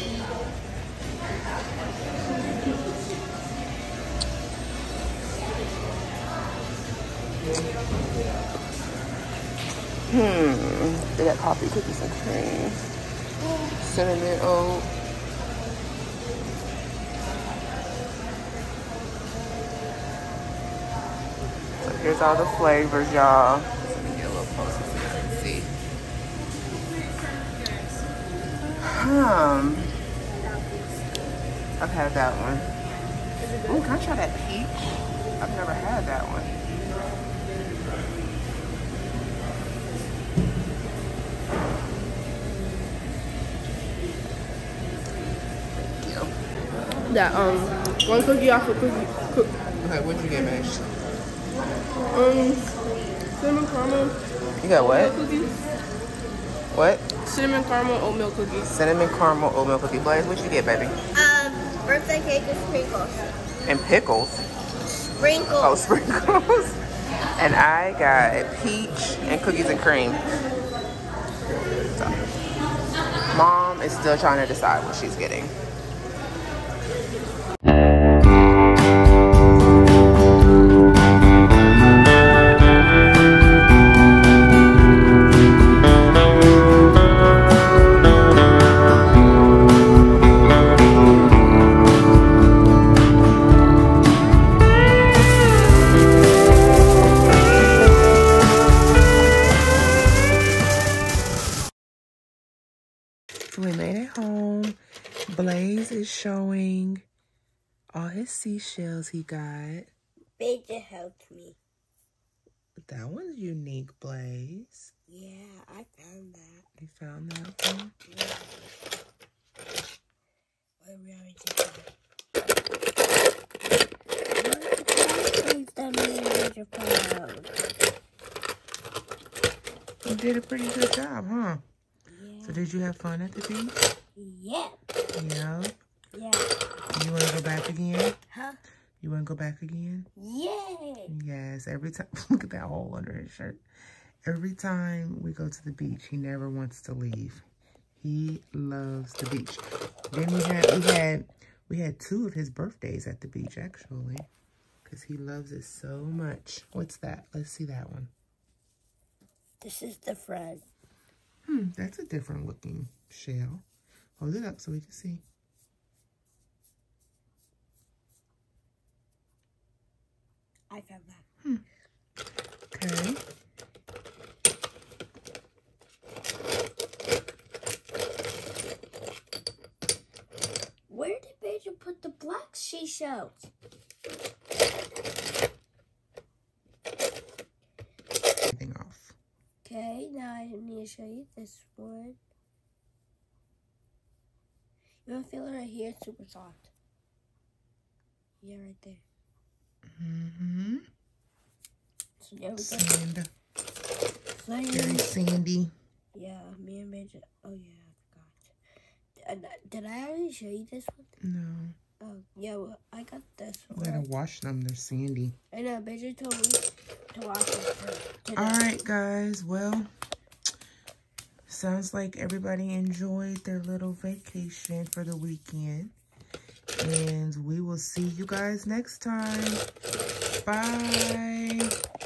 S2: Hmm, they got coffee, cookies, and cream. Cinnamon oat. So here's all the flavors, y'all. Let me get a little closer so you can see. Hmm. I've had that one. Ooh, can I try that peach? I've never had that one.
S5: That um one cookie off a cookie cook.
S2: Okay, what'd you get, Mash?
S5: Um cinnamon caramel.
S2: You got what?
S5: Cookies.
S2: What?
S5: Cinnamon caramel oatmeal cookies.
S2: Cinnamon caramel oatmeal cookie. Blaze, what you get, baby?
S3: Um, birthday cake with sprinkles.
S2: And pickles.
S3: Sprinkles.
S2: Oh, sprinkles. And I got peach and cookies and cream. So, Mom is still trying to decide what she's getting. So we made it home. Blaze is showing all his seashells he got.
S3: Beja helped me.
S2: That one's unique, Blaze.
S3: Yeah, I found that.
S2: You found that one?
S3: Yeah. What we already did.
S2: You did a pretty good job, huh?
S3: Yeah.
S2: So did you have fun at the beach?
S3: Yeah.
S2: Yeah.
S3: Yeah.
S2: You want to go back again?
S3: Huh?
S2: You want to go back again?
S3: Yay!
S2: Yes, every time. Look at that hole under his shirt. Every time we go to the beach, he never wants to leave. He loves the beach. Then we had we had we had two of his birthdays at the beach actually, because he loves it so much. What's that? Let's see that one.
S3: This is the front.
S2: Hmm, that's a different looking shell. Hold it up so we can see.
S3: I found that.
S2: Hmm. Okay.
S3: Where did Beja put the black seashells?
S2: Everything off.
S3: Okay, now I need to show you this one. You want to feel it right here? It's super soft. Yeah, right there.
S2: Mm-hmm.
S3: So there we go.
S2: Sand.
S3: So
S2: Very
S3: you,
S2: sandy.
S3: yeah, me and Beja. Oh yeah, I forgot. Did, did I already show you this one?
S2: No.
S3: Oh yeah, well, I got this
S2: We
S3: one.
S2: gotta wash them. They're sandy.
S3: I know, Beja told me to wash it today.
S2: All right, guys. Well, sounds like everybody enjoyed their little vacation for the weekend. And we will see you guys next time. Bye.